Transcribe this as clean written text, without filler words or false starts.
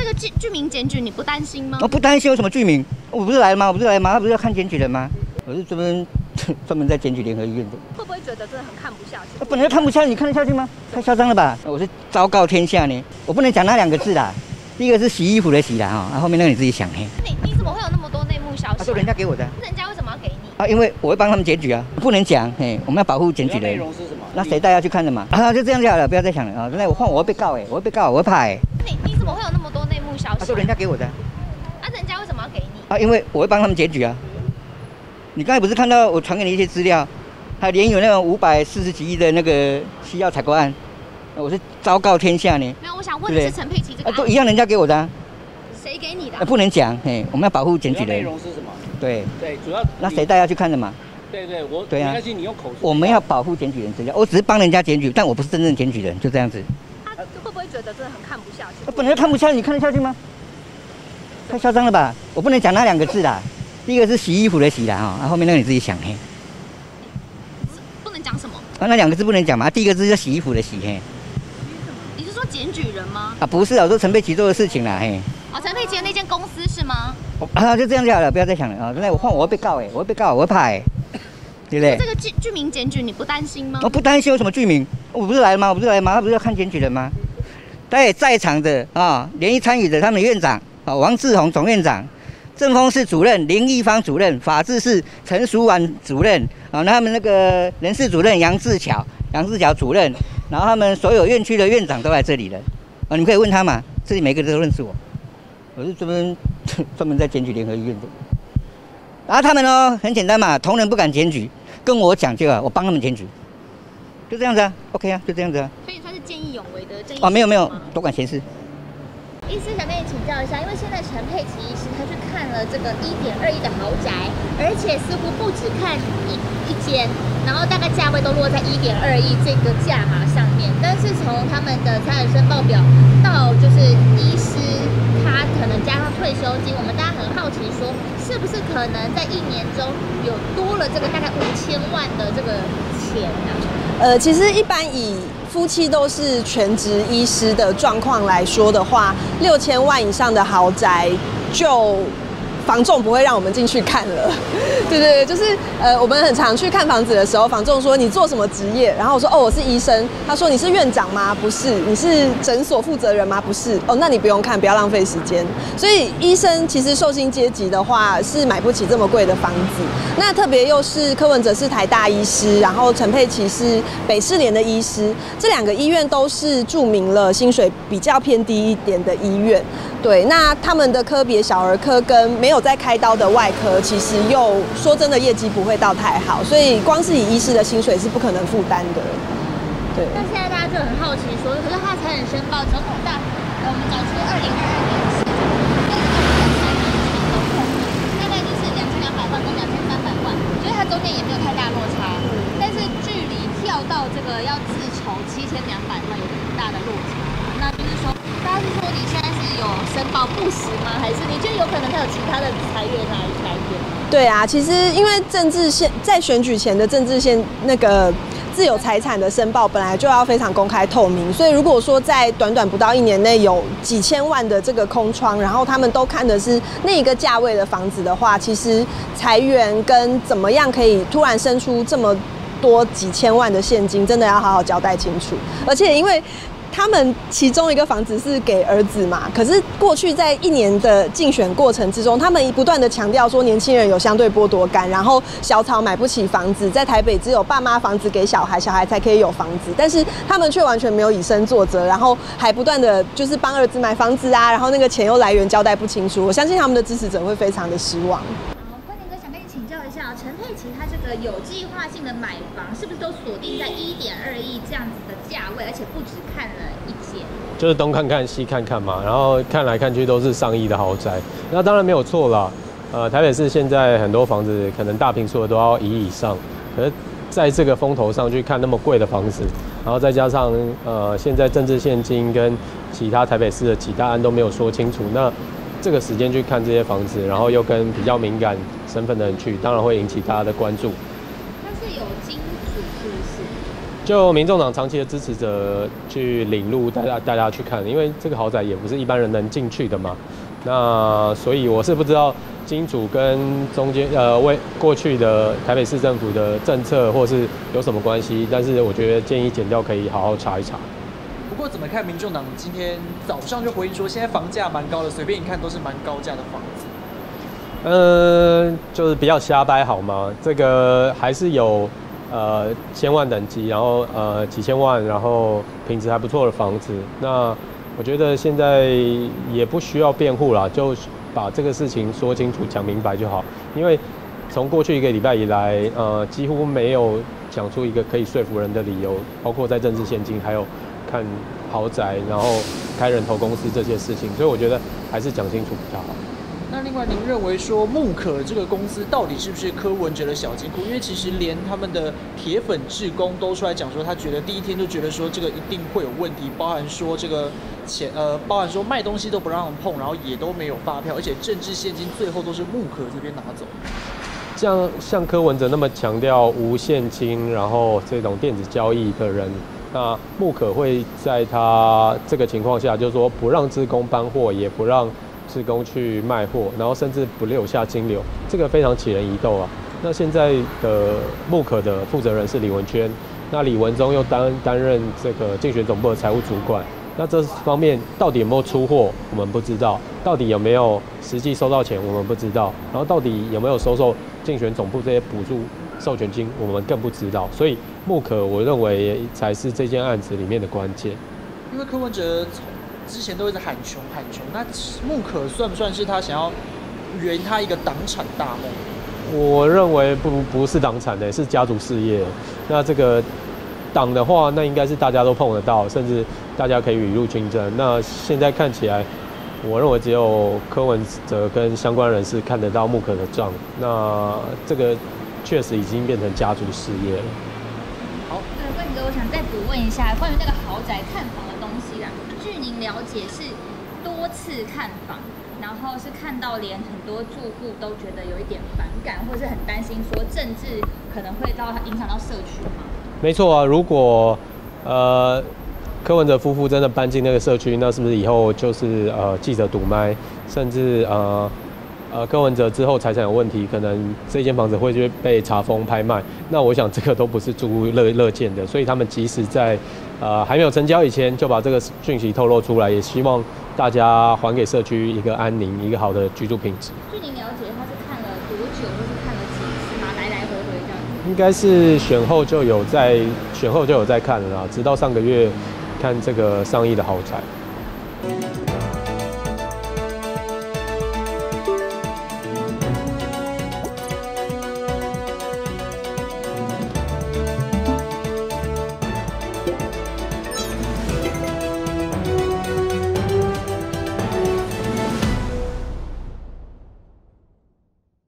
个居民检举你不担心吗？ 我不担心，有什么居民？我不是来了吗？我不是来了吗？他不是要看检举人吗？我是专门在检举联合医院的。 会不会觉得真的很看不下去？ 本来就看不下去，你看得下去吗？太嚣张了吧！我是昭告天下呢，我不能讲那2个字啦。第一个是洗衣服的洗啦哈，后面那个你自己想嘿。 你怎么会有那么多内幕消息？ 都人家给我的。 人家为什么要给你？ 啊，因为我会帮他们检举啊，不能讲嘿，我们要保护检举人。 内容是什么？ 那谁带要去看的嘛？啊，就这样就好了，不要再想了啊！那我会被告哎，我会被告，我会怕哎。 你怎么会有那么多内幕消息？ 都人家给我的。 人家为什么要给你？ 啊，因为我会帮他们检举啊。你刚才不是看到我传给你一些资料，还连有那种540几亿的那个西药采购案，我是昭告天下呢。 没有，我想问的是陈佩琪这个案都一样，人家给我的、啊。 谁给你的？ 不能讲，嘿，我们要保护检举人。 内容是什么？ 对， 主要那谁带要去看的嘛？ 对， 对啊， 没关系，你用口述。 我们要保护检举人资料，我只是帮人家检举，但我不是真正检举人，就这样子。 会不会觉得真的很看不下去？ 本来就看不下去，你看得下去吗？太嚣张了吧！我不能讲那2个字啦。第一个是洗衣服的洗啦哈，后面那个你自己想嘿。 不能讲什么？ 那2个字不能讲嘛？第一个字叫洗衣服的洗嘿。 你是说检举人吗？ 啊，不是啊，我说陈佩琪做的事情啦嘿。 哦，陈佩琪的那间公司是吗？ 啊，就这样就好了，不要再想了啊！那我会被告哎，我会被告，我会怕哎，对不对？ 这个居民检举你不担心吗？ 我不担心，有什么居民？我不是来了吗？我不是来了吗？他不是要看检举人吗？在场的啊，联谊参与的他们的院长啊，王志宏总院长。政风室主任林义芳主任，法制室陈淑婉主任，啊，那他们那个人事主任杨志巧主任，然后他们所有院区的院长都在这里了，啊，你们可以问他嘛，这里每个都认识我，我是专门在检举联合医院的，然后他们呢很简单嘛，同仁不敢检举，跟我讲就好，我帮他们检举，就这样子啊 ，OK 啊，就这样子啊。 所以算是见义勇为的正义。 哦，没有，多管闲事。 医师想跟你请教一下，因为现在陈佩琪医师他去看了这个1.2亿的豪宅，而且似乎不只看一间，然后大概价位都落在1.2亿这个价码上面。但是从他们的财产申报表到就是医师他可能加上退休金，我们大家很好奇说，是不是可能在1年中有多了这个大概5000万的这个钱呢？ 其实一般以夫妻都是全职医师的状况来说的话，6000万以上的豪宅就房仲不会让我们进去看了。对，就是我们很常去看房子的时候，房仲说你做什么职业？然后我说我是医生。他说你是院长吗？不是。你是诊所负责人吗？不是。那你不用看，不要浪费时间。所以医生其实受薪阶级的话是买不起这么贵的房子。那特别又是柯文哲是台大医师，然后陈佩琪是北市联的医师，这2个医院都是著名了薪水比较偏低一点的医院。对，那他们的科别小儿科跟没有在开刀的外科，其实又说真的业绩不会到太好，所以光是以医师的薪水是不可能负担的。对。 但现在大家就很好奇说，可是他财产申报总统大，我们找出2022年是跟2023年的部分，大概就是2200万跟2300万，所以它中间也没有太大落差。但是距离跳到这个要自筹7200万有很大的落差。那就是说，大家是说你现在是有申报不实吗？还是你觉得有可能他有其他的财源来源？ 对啊，其实因为政治线在选举前的政治线那个自有财产的申报本来就要非常公开透明，所以如果说在短不到1年内有几千万的这个空窗，然后他们都看的是那一个价位的房子的话，其实财源跟怎么样可以突然生出这么多几千万的现金，真的要好好交代清楚。而且因为他们其中一个房子是给儿子嘛，可是过去在1年的竞选过程之中，他们不断的强调说年轻人有相对剥夺感，然后小草买不起房子，在台北只有爸妈房子给小孩，小孩才可以有房子，但是他们却完全没有以身作则，然后还不断的就是帮儿子买房子啊，然后那个钱又来源交代不清楚，我相信他们的支持者会非常的失望。 关宁哥想跟你请教一下，陈佩琪他这个有计划性的买房，是不是都锁定在1.2亿这样子的价位，而且不只看了一间？ 就是东看看西看看嘛，然后看来看去都是上亿的豪宅，那当然没有错啦。台北市现在很多房子可能大坪数的都要1亿以上，可是在这个风头上去看那么贵的房子，然后再加上现在政治现金跟其他台北市的几大案都没有说清楚，那这个时间去看这些房子，然后又跟比较敏感身份的人去，当然会引起大家的关注。 它是有金子是不是？ 就民众党长期的支持者去领路大家去看，因为这个豪宅也不是一般人能进去的嘛。那所以我是不知道金主跟中间为过去的台北市政府的政策或是有什么关系，但是我觉得建议检调可以好好查一查。 不过怎么看，民众党今天早上就回应说，现在房价蛮高的，随便一看都是蛮高价的房子。 就是比较瞎掰好吗？这个还是有千万等级，然后几千万，然后品质还不错的房子。那我觉得现在也不需要辩护啦，就把这个事情说清楚、讲明白就好。因为从过去1个礼拜以来，几乎没有讲出一个可以说服人的理由，包括在政治现金，还有看豪宅，然后开人头公司这些事情。所以我觉得还是讲清楚比较好。 那另外，您认为说木可这个公司到底是不是柯文哲的小金库？因为其实连他们的铁粉志工都出来讲说，他觉得第一天就觉得说这个一定会有问题，包含说这个包含说卖东西都不让碰，然后也都没有发票，而且政治现金最后都是木可这边拿走。 像柯文哲那么强调无现金，然后这种电子交易的人，那木可会在他这个情况下，就是说不让志工搬货，也不让志工去卖货，然后甚至不留下金流，这个非常起人疑窦啊。那现在的木可的负责人是李文娟，那李文忠又担任这个竞选总部的财务主管，那这方面到底有没有出货，我们不知道；到底有没有实际收到钱，我们不知道；然后到底有没有收受竞选总部这些补助授权金，我们更不知道。所以木可，我认为才是这件案子里面的关键。 因为柯文哲之前都一直喊穷，那木可算不算是他想要圆他一个党产大梦？ 我认为不是党产的，是家族事业。那这个党的话，那应该是大家都碰得到，甚至大家可以雨露均沾。那现在看起来，我认为只有柯文哲跟相关人士看得到木可的账。那这个确实已经变成家族事业了。 好，冠哥，我想再补问一下关于那个豪宅看房的东西啦。据您了解是多次看房，然后是看到连很多住户都觉得有一点反感，或是很担心说政治可能会影响到社区吗？ 没错啊，如果柯文哲夫妇真的搬进那个社区，那是不是以后就是记者堵麦，甚至柯文哲之后财产有问题，可能这间房子会被查封拍卖？那我想这个都不是住户乐见的，所以他们即使在还没有成交以前就把这个讯息透露出来，也希望大家还给社区一个安宁、一个好的居住品质。 据您了解，他是看了多久，或是看了几次吗？来回这样？ 应该是选后就有在看了啦，直到上个月看这个上亿的豪宅。